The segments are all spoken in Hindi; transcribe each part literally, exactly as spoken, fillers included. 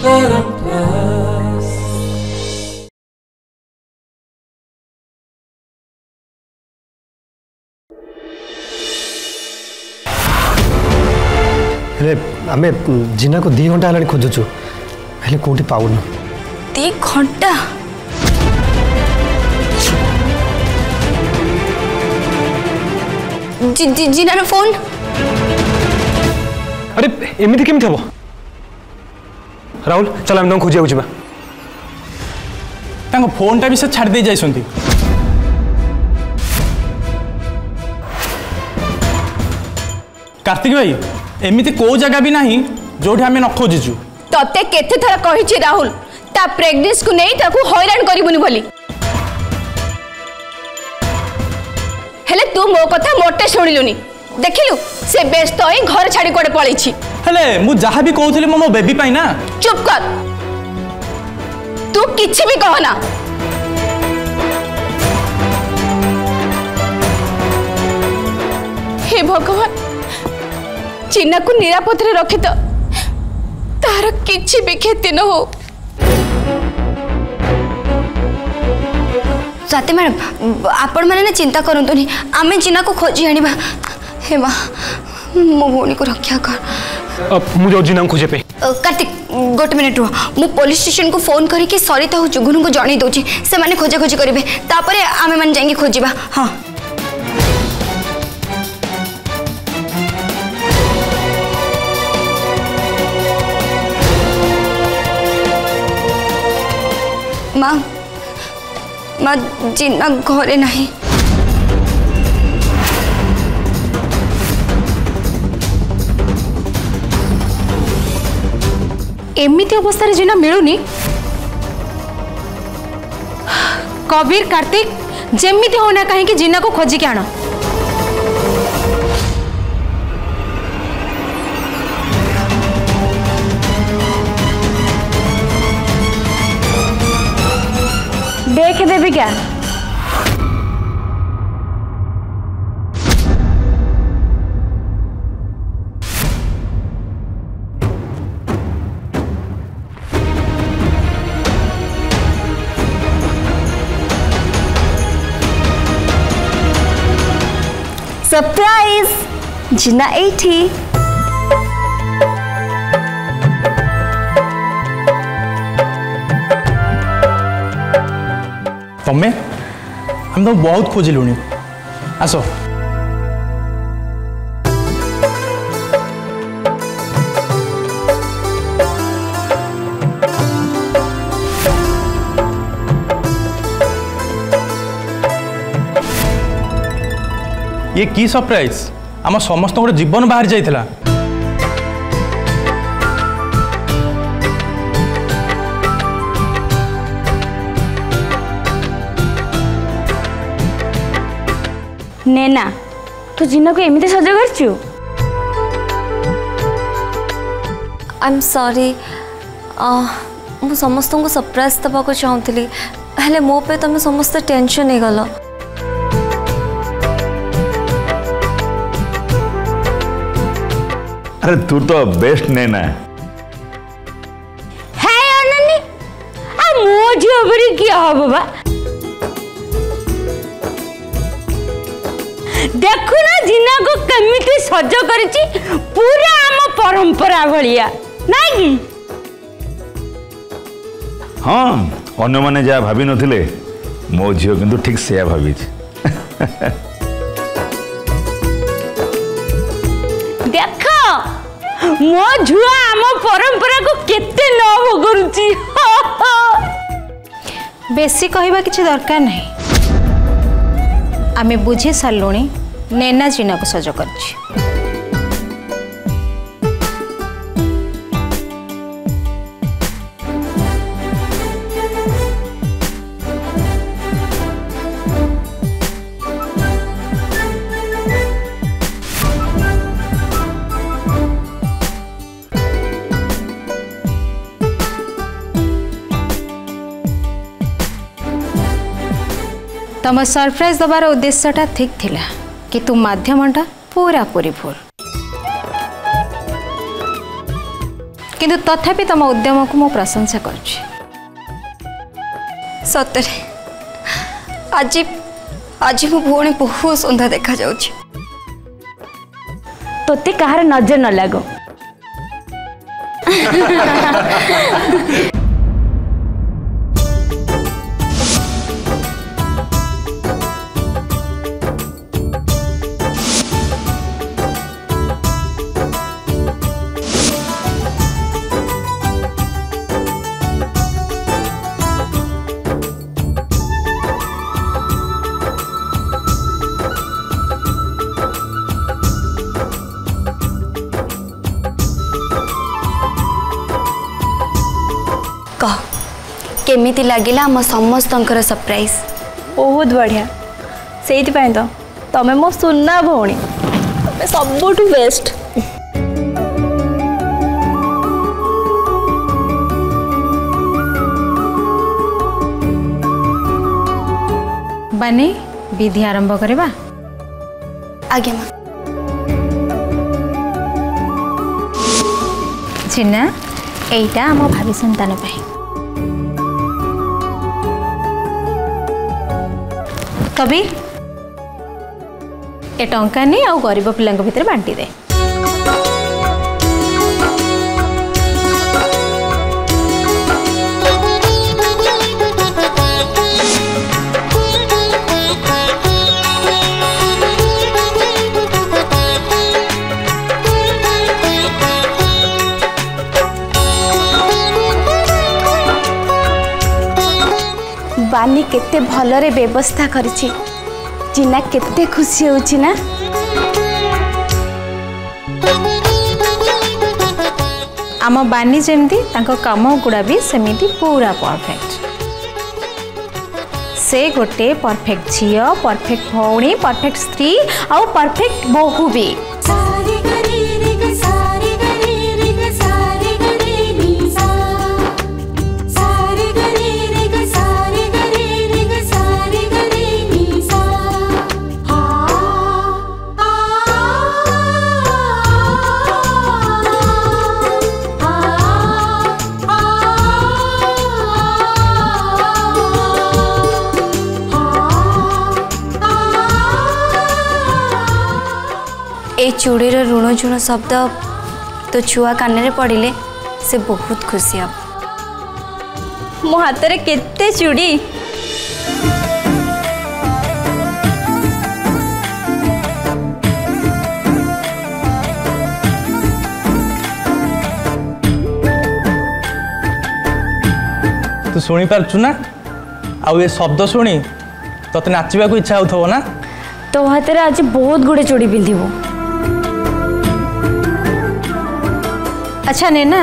आम जिना को दी घंटा है खोजुचु हेले कोठी पाउन दी घंटा जी, जी, जिनार फोन अरे एमती केमती हम राहुल चल आम खोजा जा फोन टा भी से छाड़ दे जाइसंती कार्तिक भाई एमती को जगह भी नहीं जो आम न खोजुचु तते केते थर कहिछि राहुल ता प्रेग्नेंस को नहीं ताकू हैरान करिबुनी बोली हेले तू मो कथा मोटे सुनिलुनी देखिलु से व्यस्त होई घर छाड़ी कोडे पळीछि हेले मु जहा भी कहउथले मो बेबी पाई ना चुप कर तू किछि भी कहना हे भगवान चिन्ना को निरापद रे रखि तो तार किछि भी क्षति न हो स्वाति मैडम आपण मैंने ना चिंता करतुनि आम चिन्ना को खोजी आनिबा हे माँ मो भौणी को रक्षा कर मुझे जिना खोजे पे कार्तिक गोटे मिनिट रुह मु पुलिस स्टेशन को फोन करके सरिता हो जुगुन को जणई दउची से माने खोजा खोजी करिवे तापरे आमे माने जांगी खोजिबा हां माँ माँ जिन्ना घरे नहीं एमती अवस्था जिना मिलूनी कबीर कार्तिक जेमिति होना कहीं जिना को खोजी के आण देख देवी क्या सरप्राइज जिना एठी तमे हम तो बहुत खोजिलुनी आस ये की सरप्राइज आम समस्त गोटे जीवन बाहर जाइथिला नैना तू जिना को एमती सज करछु आई एम सॉरी मु समस्त को सरप्राइज दबा को चाहूली हेले मो पे तुम समस्त टेंशन नहीं गल अरे तू तो बेस्ट नैना है अनन्नी आ मो झियो बरी किया हो बाबा देखु ना जिना को केमिति सज करिछि पूरा आम परंपरा भलिया ना कि हाँ अन्य माने जा भाभी नथिले मो झियो किंतु ठीक से भाभी देख मो झुआ आम परंपरा को केते लव करुछि बेसी कहबा किछि दरकार नहीं आमे बुझी सारूणी नैना जिना को सज करछि तुम सरप्राइज दबार उद्देश्यटा ठीक थिला कि तू माध्यमटा पूरा पूरी भूल किंतु तथापि तुम उद्यम को मु प्रशंसा करुछि। सतरे आज आज मो भौणी बहुत सुंदर देखा जाउछि। तोते कहार नजर न लागो। कह केमिति लागिला हम समस्तंकर सरप्राइज? बहुत बढ़िया से तो तमें मो सुना भौणी तमें सबुठु बेस्ट। बानी विधि आरंभ करवा। आगे माँ। छिना एटा आम भावी संतान पाई कबीर ए टंका नहीं आउ गरीब पिला भितर बांटी दे। बानी केते भलरे व्यवस्था करिछि। जिना केते खुशी होछि ना। आम बानी जेमती तांको काम गुड़ा भी सेमिति पूरा परफेक्ट। से गोटे परफेक्ट झियो, परफेक्ट भौणी, परफेक्ट स्त्री और परफेक्ट बहु भी। ए चूड़ीर ऋण झुण शब्द तो छुआ कान पड़े से बहुत खुशी हम। मो हाथ रे केते चूड़ी। तू शुणी पारछु ना आउ ये शब्द शुणी तते नाचिबा को इच्छा होथबो ना। तो हाथ रे आज बहुत गुड़े चूड़ी पिंधिबो। अच्छा नैना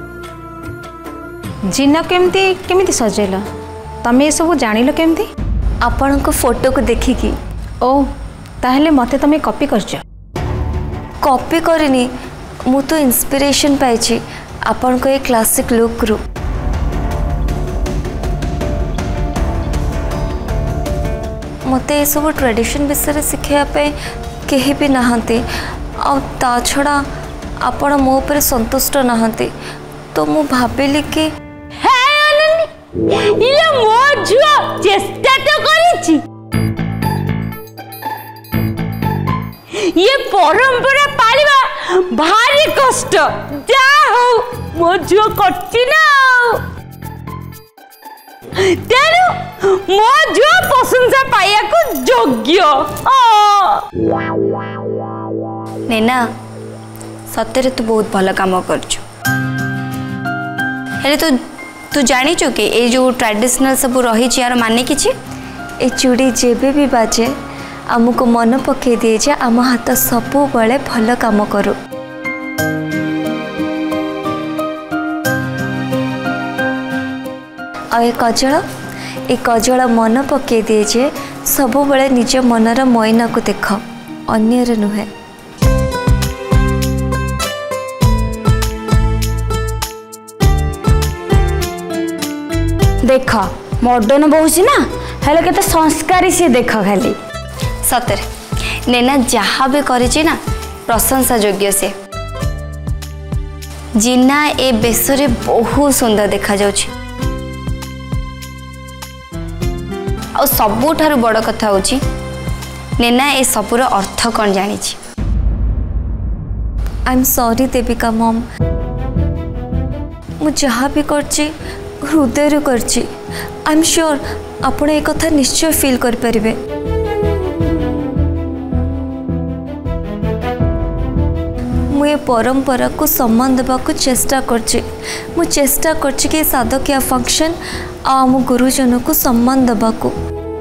जिना केमती केमिति सजेल तमे ये सब जानिल केमती? आपण को फोटो को देखिकी। ओ ताहले मते तमे कॉपी करछ? कॉपी करनी मु तो इंस्पिरेशन पाइछि आपण को ये क्लासिक लुक रू। मते ये सब ट्रेडिशन विषय शिखा कहीं भी नहांती आ ता छड़ा आपण मो पर संतुष्ट नहांती तो मु भाबिली कि हे अनन्या ये मो जुआ चेष्टा तो करिछि। ये परंपरा पालिबा भारी कष्ट। जा हो मो जुआ कटि ना तेनु मो जुआ प्रशंसा पाइया को योग्य। नैना सत्य तू बहुत भल काम करछु। हेले तू तू जानी छु कि ए जो ट्रेडिशनल सब रही यार माने किछि ए चूड़ी जेबे भी बाजे आमको मन पके दिए जे आम हाथ सबु बळे भल काम करू। आ ए कजल ए कजल मन पके दिए जे सबु बळे निज मनर मैना को देख अन्यर नुहे। देख मॉडर्न बहुची ना हेले केते संस्कारी से देख खाली। सतरे नैना जहाँ भी करिछि ना प्रशंसा योग्य से। जिना ए बेसरे बहुत सुंदर देखा जाउछि आ सबुठारु बड़ कथा होछि नेना ए सबुर अर्थ कौन जानी। I am sorry Devika mom, मु जहाँ भी करछि हृदय करछि। आई एम श्योर आपण ए कथा निश्चय फील कर परिबे। मु ये परंपरा को सम्मान देवा को चेष्टा करछि। मु चेष्टा करछि कि साधकिया फंक्शन आ मु गुरुजन को सम्मान देवा को।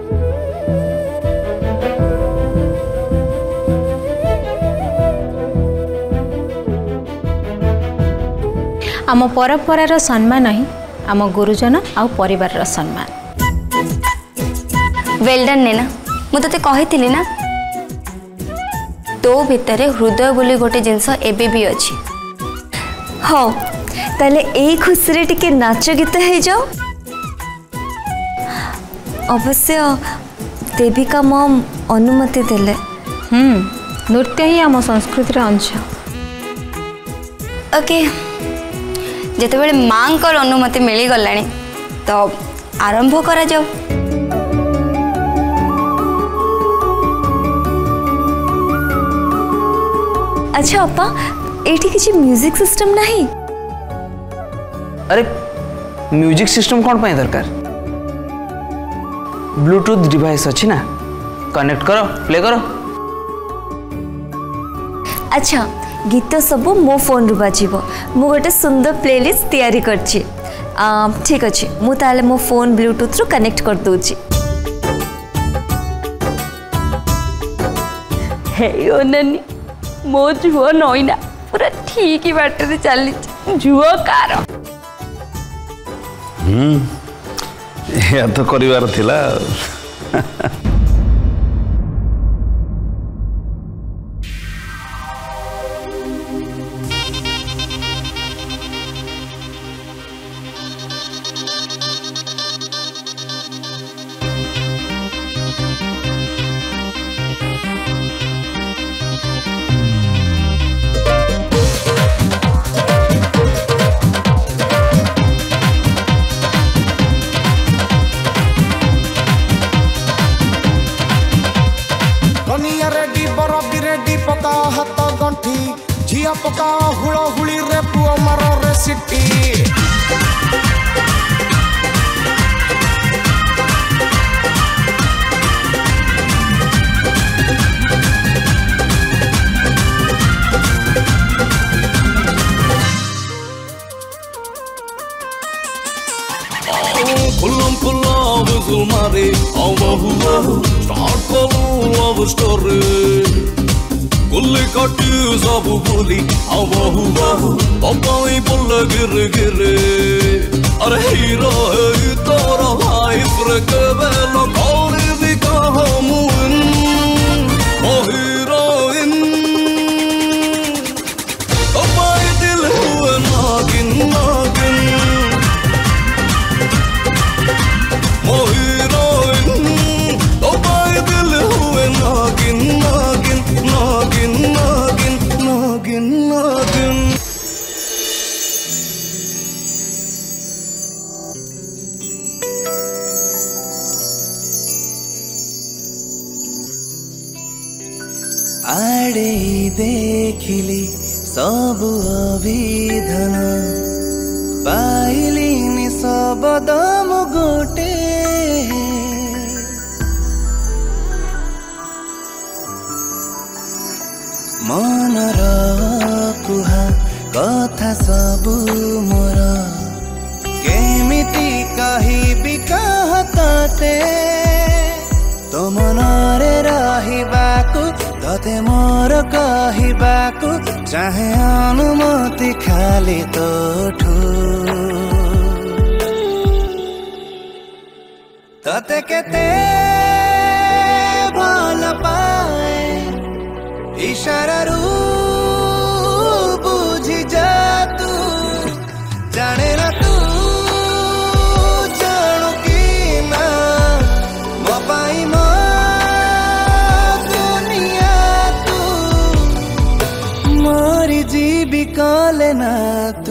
आम परंपरार सम्मान ही आम गुरुजन आ परिवार सम्मान। वेल डन नेना, मु तते कहिथिली ना तो भितरे हृदय बोली गोटे जिनस एबे भी अछि। हाँ ताले एई खुशी रे टिके नाच गीत हे जाओ। अवश्य देविका मॉम अनुमति देले। हम्म नृत्य ही आम संस्कृतिर अंश। ओके जेतेबेले मां कर अनुमति मिली गलानी तो आरंभ करा जाओ। अच्छा अपा एठी किसी म्यूजिक सिस्टम नहीं? अरे म्यूजिक सिस्टम कौन पाए दरकार? ब्लूटूथ डिवाइस अच्छी ना, कनेक्ट करो प्ले करो। अच्छा गीत सब मो फोन रु बाजिबो। मु गोटे सुंदर प्लेलिस्ट तैयारी करछि। ठीक अच्छे मु ताले मो फोन ब्लूटूथ रु कनेक्ट कर दूची। हे ओ नानी मो झुओ नईना पूरा ठीक ही बाटे चली झुओ कार। हम्म या तो करिवार थिला। झिया पका हुड़ा हुड़ी रे पुआ मारो रे सिटी। खुल्लम खुल्ला विजुल मारे आओ बहु बहु स्टार्ट करो लव स्टोरी। गुल्ली काटी सब बोली आओ बहु बहु पपाई बोल गिर गिरे। अरे हीरो है तोरा लाइफ रे केवल कौरी भी कहो मुन ओ हीरोइन। पपाई दिल हुए नागिन नागिन ओ हीरोइन। पपाई दिल हुए नागिन नागिन नागिन नागिन नागिन नागिन। आड़े देखिली सब अभिधान पाइलिनी सब दम गोटे। मनर कुहा कथा सबु मोर केमिति कहिबि कहते। तो मनरे रहिबाकु तते मोर कहिबाकु चाहे अनुमति खाली तोठु। तते केते भल पाए इशारारू बुझी जा तू। जाने ना तू जानू की ना मो पाई मो दुनिया तू। मोरी जीवी कले ना तू।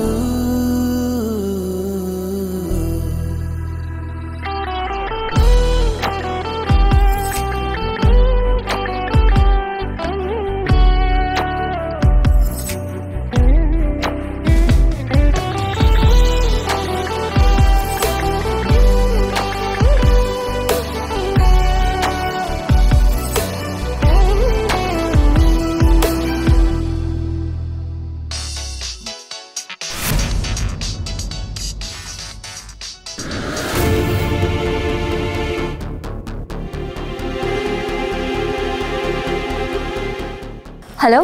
हेलो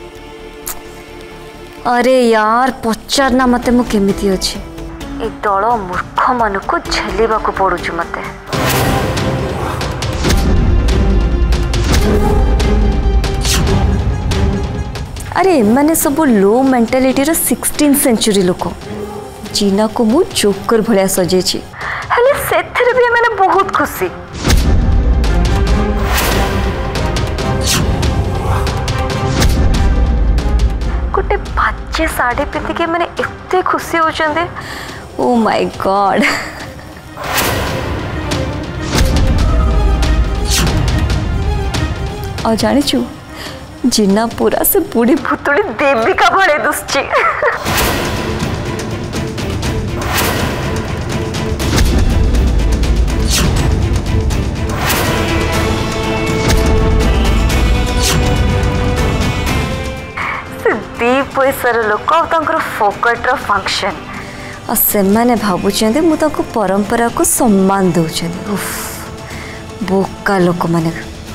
अरे यार पचारना मते मु केमिति अछि ए दल मूर्ख मन को झेलिबा को पड़ुछ मते अरे माने सब लो मेंटालिटी रो सिक्सटीन सेंचुरी लोक जीना को मु जोकर भलिया सजे छी हेले सेथरे भी माने बहुत खुशी गोटे बाजे साड़ी पिंधि के मैंने एते खुशी होचंदे ओ माय गॉड और जानी छु जिना पूरा से बूढ़ी भुतुड़ी देविका भले दुसची दी पैसार लोक फोकट फंक्शन और से मैंने भावुं मु परंपरा को सम्मान दौरान बोका लोक मैंने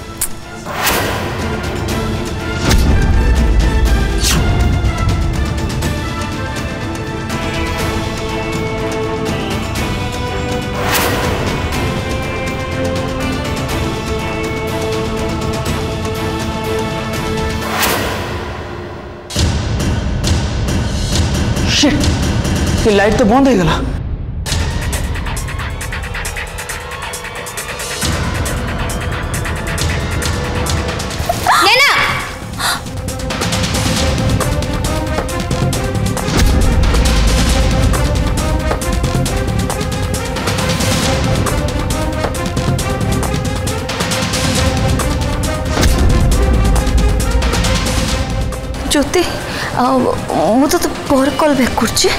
ये लाइट तो बंद हो गला नैना ज्योति मुझे तो पर कॉल बैक कर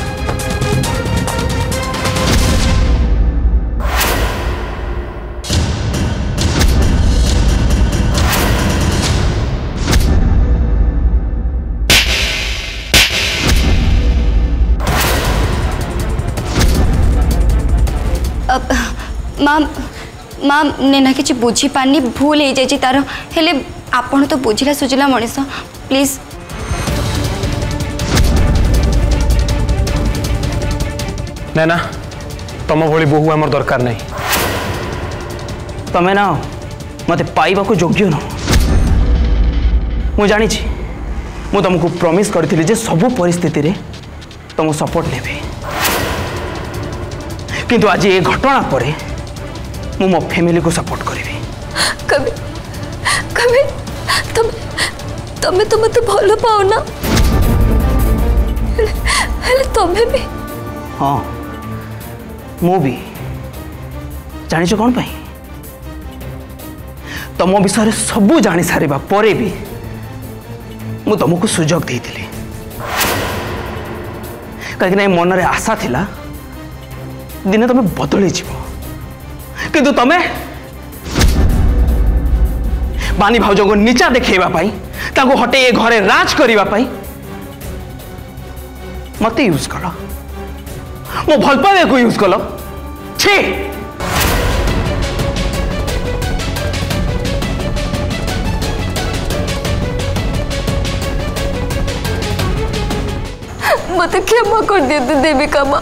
माम माम नेना किसी बुझी पानी भूल हो जाए तार हेले आपण तो बुझला सुझला मनीष प्लीज नैना तुम भली बहु आमर दरकार नहीं तमें ना मत पाइबा को योग्य न मु जानी मु तुमको प्रॉमिस करथिली जे सब परिस्थिति रे तुम सपोर्ट नेबे किंतु आज ये घटना परे मु मो फैमिली को सपोर्ट करेबी कभी कभी तुम तुम्हें तो मत भल पाओ ना हेले तुम्हें भी हाँ मु भी जानिछ कौन पाई तुम विषय सबू जानी सारिबा परे भी मु तुमको सुजोग देइथिली कहीं मन रे आशा थिला दिने तुम बदली जीव किंतु तुम बानी भाउज को नीचा देखा हटे ये घरे राज करने मत यूज कल मो भल पाइबा को यूज कल छे मत क्षमा कर दियंतु देविका माँ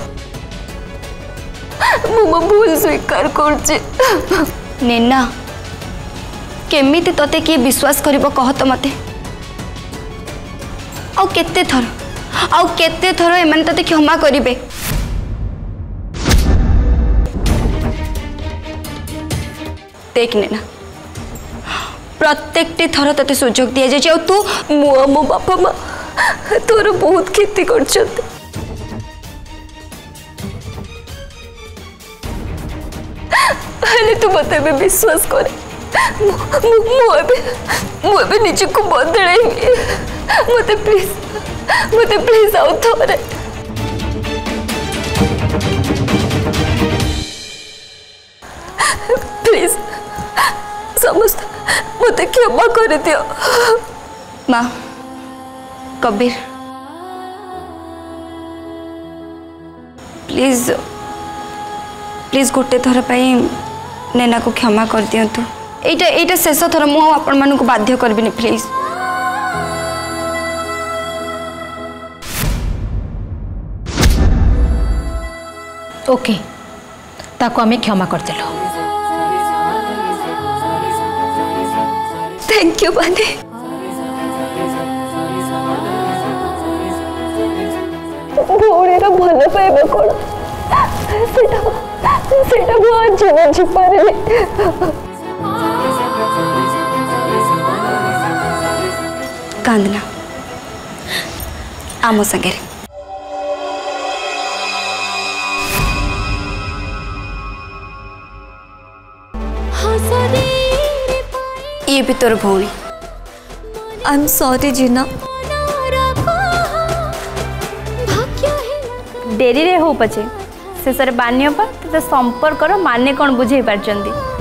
मु मो भूल स्वीकार कर नेना केमिति तते किए विश्वास करिबो कह तो मते आउ केते थर आउ केते थर एमन तते क्षमा करिबे देख नेना प्रत्येकटी थर तते सुजोग दिया जाय तू मु मो बापा माँ तोर बहुत खेती करछत तू मत विश्वास कर मुझे निज को बदल मत प्लीज मत प्लीज आउ थोड़े प्लीज समस्त मत क्षमा कर दियो माँ कबीर प्लीज प्लीज गोटे थर पाई नेना को क्षमा कर दियंतु एटा एटा शेष थर मु आपण मानू को बाध्य करबिनी प्लीज ओके ताको आमे क्षमा करदेलु। थैंक यू बानी। भौणीर भल पाइबा कौन सेटा सेटा मु आज बुझी पारे। कांदना आम संगे ये भी तोर भौणी। I am sorry Jeena. डेरी रे हो पछे शेष बानी ते संपर्क माने कौन बुझे पार्चंदी।